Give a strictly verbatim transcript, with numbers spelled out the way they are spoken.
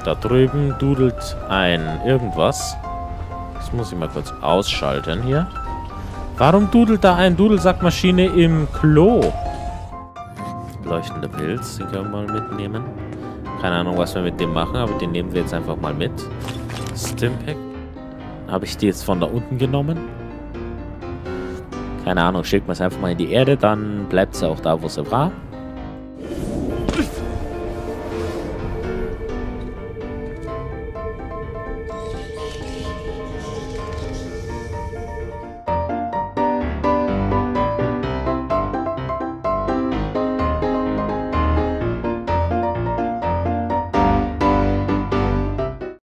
Da drüben dudelt ein irgendwas. Das muss ich mal kurz ausschalten hier. Warum dudelt da ein Dudelsackmaschine im Klo? Leuchtender Pilz, den können wir mal mitnehmen. Keine Ahnung, was wir mit dem machen, aber den nehmen wir jetzt einfach mal mit. Stimpack. Habe ich die jetzt von da unten genommen? Keine Ahnung, schickt man es einfach mal in die Erde, dann bleibt sie auch da, wo sie war.